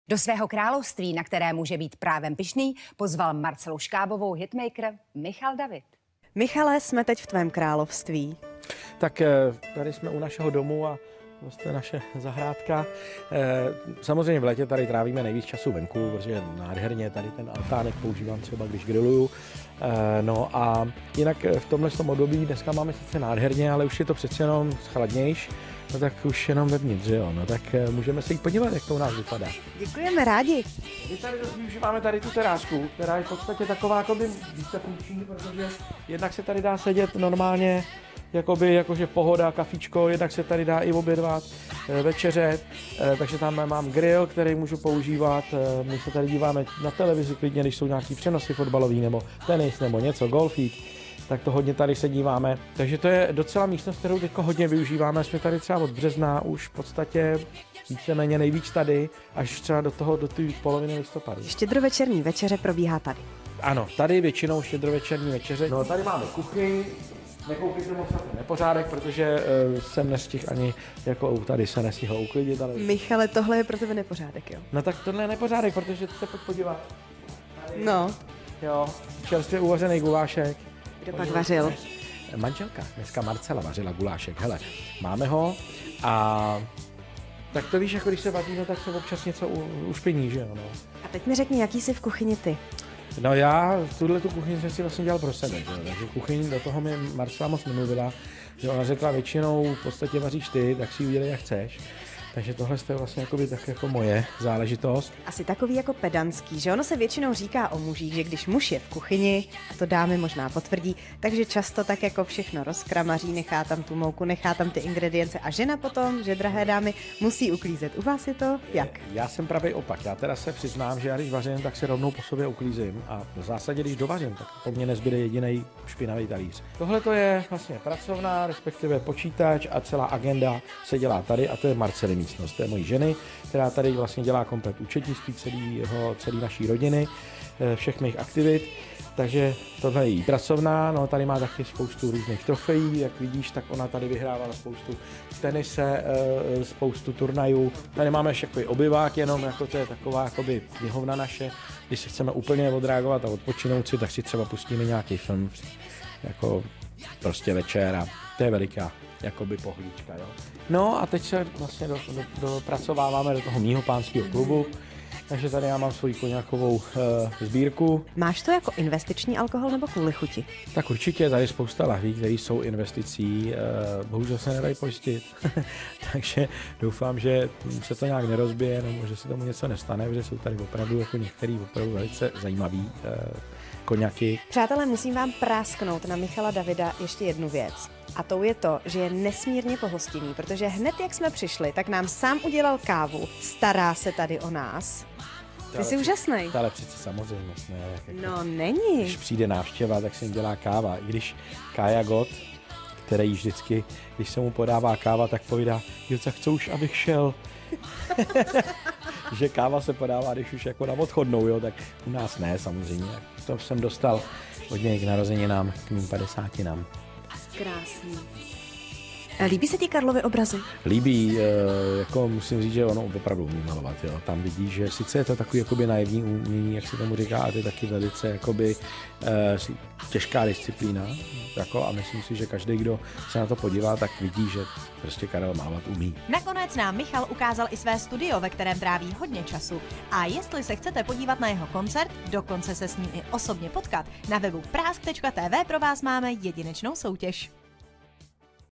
Do svého království, na které může být právem pyšný, pozval Marcelu Škábovou hitmaker Michal David. Michale, jsme teď v tvém království. Tak tady jsme u našeho domu a to je naše zahrádka. Samozřejmě v létě tady trávíme nejvíc času venku, protože nádherně tady ten altánek používám třeba, když griluju. No a jinak v tomhle období dneska máme sice nádherně, ale už je to přece jenom chladnější. No tak už jenom vevnitř, jo. No tak můžeme se jít podívat, jak to u nás vypadá. Děkujeme, rádi. My tady využíváme tady tu terásku, která je v podstatě taková jakoby více funkční, protože jednak se tady dá sedět normálně, jakože pohoda, kafičko, jednak se tady dá i obědvat, večeřet, takže tam mám grill, který můžu používat, my se tady díváme na televizi klidně, když jsou nějaký přenosy fotbalový nebo tenis nebo něco, golfík, tak to hodně tady se díváme. Takže to je docela místnost, kterou teď hodně využíváme, jsme tady třeba od března už v podstatě víceméně nejvíc tady, až třeba do té poloviny listopadu. Štědrovečerní večeře probíhá tady. Ano, tady většinou štědrovečerní večeře. No tady máme kuchyni. Nekoukejte moc na ten nepořádek, protože jsem nestihl ani, jako tady se nestihl uklidit. Ale... Michale, tohle je pro tebe nepořádek, jo? No tak tohle je nepořádek, protože ty se pojď podívat. Tady, no. Jo, čerstvě uvařený gulášek. Kdo pak vařil? Manželka, dneska Marcela vařila gulášek. Hele, máme ho a tak to víš, jako když se vaří, no tak se občas něco ušpiní, že jo, no. A teď mi řekni, jaký jsi v kuchyni ty? No já tu kuchyni jsem si vlastně dělal pro sebe, že? Takže kuchyň do toho mi Marcela moc nemluvila, že ona řekla většinou v podstatě vaříš ty, tak si ji udělej jak chceš. Takže tohle je vlastně jakoby tak jako moje záležitost. Asi takový jako pedantský, že ono se většinou říká o mužích, že když muž je v kuchyni, a to dámy možná potvrdí, takže často tak jako všechno rozkramaří, nechá tam tu mouku, nechá tam ty ingredience a žena potom, že drahé dámy, musí uklízet. U vás je to jak? Já jsem pravý opak. Já teda se přiznám, že já když vařím, tak se rovnou po sobě uklízím a v zásadě když dovařím, tak po mně nezbyde jediný špinavý talíř. Tohle to je vlastně pracovna, respektive počítač a celá agenda se dělá tady a to je Marcelina místnost. To je mojí ženy, která tady vlastně dělá komplet účetnictví celé naší rodiny, všech mých aktivit. Takže tohle je její pracovná, no tady má taky spoustu různých trofejí, jak vidíš, tak ona tady vyhrávala spoustu tenise, spoustu turnajů. Tady máme ještě takový obyvák jenom, jako to je taková jakoby knihovna naše. Když se chceme úplně odreagovat a odpočinout si, tak si třeba pustíme nějaký film, jako prostě večer a to je veliká jakoby pohlídka, jo. No a teď se vlastně dopracováváme do toho mýho pánského klubu, takže tady já mám svoji koňákovou sbírku. Máš to jako investiční alkohol nebo kvůli chuti? Tak určitě tady spousta lahví, které jsou investicí, bohužel se nedají pojistit, takže doufám, že se to nějak nerozbije, nebo že se tomu něco nestane, protože jsou tady opravdu jako některý opravdu velice zajímavý koňaky. Přátelé, musím vám prásknout na Michala Davida ještě jednu věc. A tou je to, že je nesmírně pohostinný, protože hned jak jsme přišli, tak nám sám udělal kávu, stará se tady o nás. Ty jsi úžasnej. Ale přeci samozřejmě, ne? Jako, no není. Když přijde návštěva, tak se jim dělá káva. I když Kája Gott, který vždycky, když se mu podává káva, tak povídá, jo, tak co už, abych šel. Že káva se podává, když už jako na odchodnou, jo, tak u nás ne, samozřejmě. To jsem dostal od něj k narozeninám, k mým 50. Krásný. Líbí se ti Karlovy obrazy? Líbí, jako musím říct, že ono opravdu umí malovat, jo. Tam vidíš, že sice je to takový jakoby naivní umění, jak se tomu říká, a to je taky velice jakoby těžká disciplína, jako, a myslím si, že každý, kdo se na to podívá, tak vidí, že prostě Karel malovat umí. Nakonec nám Michal ukázal i své studio, ve kterém tráví hodně času. A jestli se chcete podívat na jeho koncert, dokonce se s ním i osobně potkat, na webu prask.tv pro vás máme jedinečnou soutěž.